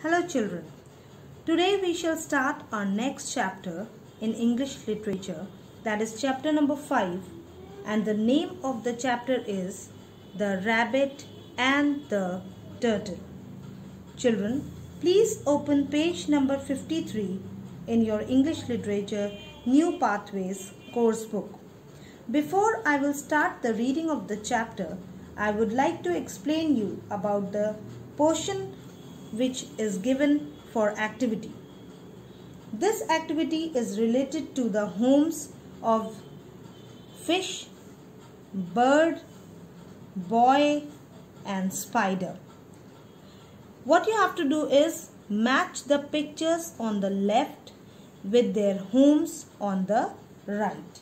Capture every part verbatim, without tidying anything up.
Hello children, today we shall start our next chapter in English literature, that is chapter number five, and the name of the chapter is The Rabbit and the Turtle. Children, please open page number fifty-three in your English literature New Pathways course book. Before I will start the reading of the chapter, I would like to explain you about the portion which is given for activity. This activity is related to the homes of fish, bird, boy and spider. What you have to do is match the pictures on the left with their homes on the right.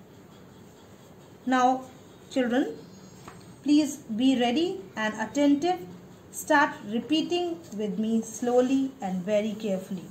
Now children, please be ready and attentive. Start repeating with me slowly and very carefully.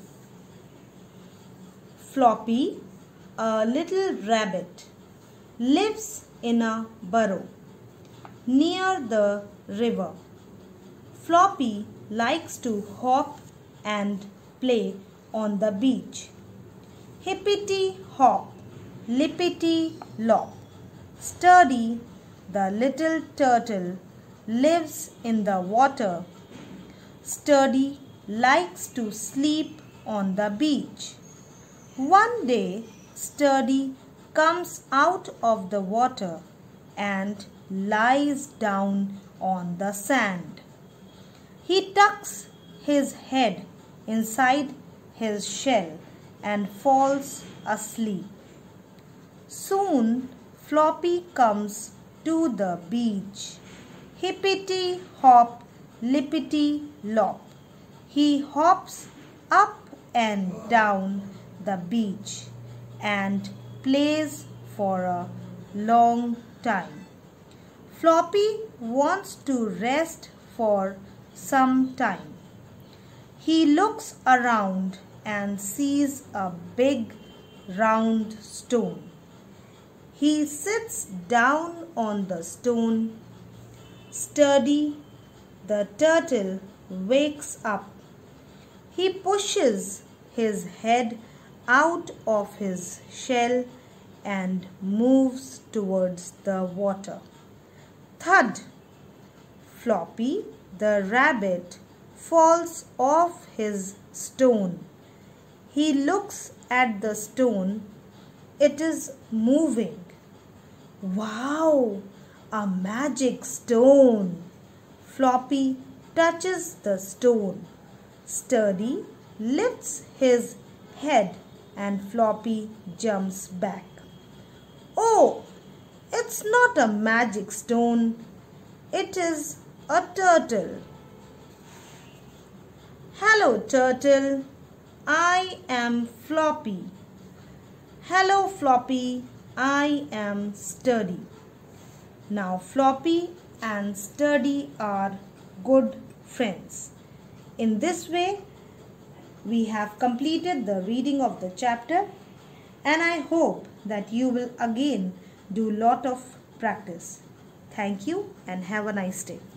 Floppy, a little rabbit, lives in a burrow near the river. Floppy likes to hop and play on the beach. Hippity hop, lippity lop, Sturdy, the little turtle, lives in the water. Sturdy likes to sleep on the beach. One day, Sturdy comes out of the water and lies down on the sand. He tucks his head inside his shell and falls asleep. Soon, Floppy comes to the beach. Hippity hop, lippity lop. He hops up and down the beach and plays for a long time. Floppy wants to rest for some time. He looks around and sees a big round stone. He sits down on the stone. Sturdy, the turtle, wakes up. He pushes his head out of his shell and moves towards the water. Thud! Floppy, the rabbit, falls off his stone. He looks at the stone. It is moving. Wow! A magic stone. Floppy touches the stone. Sturdy lifts his head and Floppy jumps back. Oh, it's not a magic stone. It is a turtle. Hello, turtle. I am Floppy. Hello, Floppy. I am Sturdy. Now Floppy and Sturdy are good friends. In this way, we have completed the reading of the chapter, and I hope that you will again do lot of practice. Thank you and have a nice day.